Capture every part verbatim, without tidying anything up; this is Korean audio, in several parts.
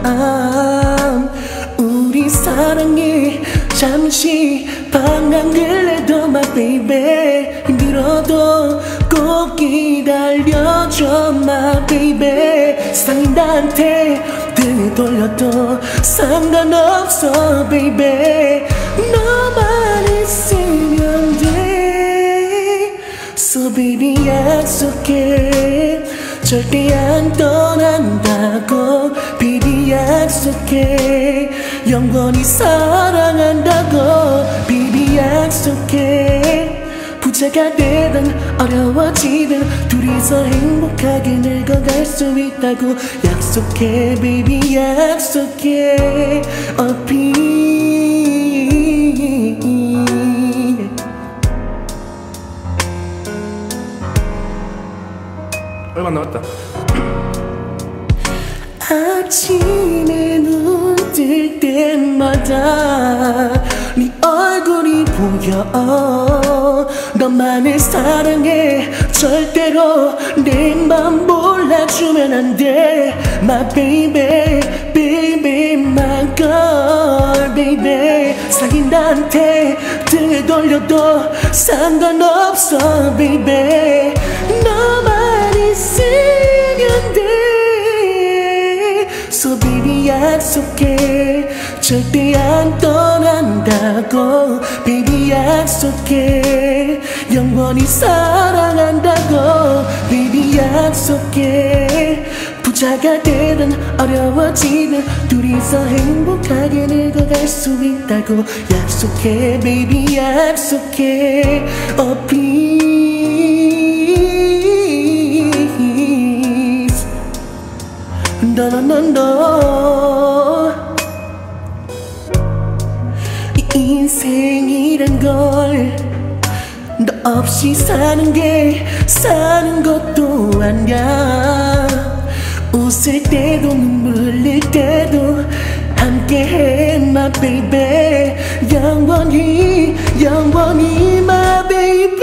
우리 사랑이 잠시 방황을해도 my baby 힘들어도 꼭 기다려줘 my baby 세상이 나한테 등을 돌려도 상관없어 baby 너만 있으면 돼 So baby 약속해 절대 안 떠난다고 baby 약속해 영원히 사랑한다고 baby 약속해 부자가 되든 어려워지든 둘이서 행복하게 늙어갈 수 있다고 약속해 baby 약속해 oh please 얼마 남았다. 아침에 눈 뜰 때마다 네 얼굴이 보여 너만을 사랑해 절대로 내 맘 몰라주면 안 돼 My baby, baby, my girl, baby 사귄 나한테 등을 돌려도 상관없어 baby 너만 있으면 돼 So baby 약속해 절대 안 떠난다고 baby 약속해 영원히 사랑한다고 baby 약속해 부자가 되든 어려워지든 둘이서 행복하게 늙어갈 수 있다고 약속해 baby 약속해 oh please no no no no 이 인생이란 걸 너 없이 사는 게 사는 것도 아니야 웃을 때도 눈물 흘릴 때도 함께해 my baby 영원히 영원히 my baby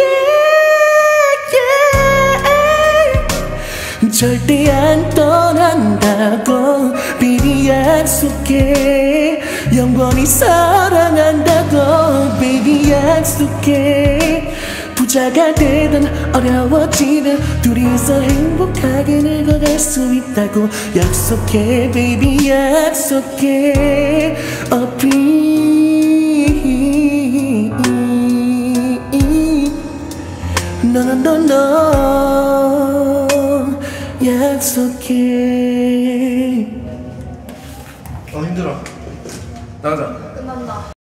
yeah. 절대 안 떠난다고 baby 약속해 영원히 사랑한다고 baby 약속해 부자가 되든 어려워지든 둘이서 행복하게 늙어갈 수 있다고 약속해 baby 약속해 oh please no no no no 약속해 어 힘들어. 나가자. 끝난다.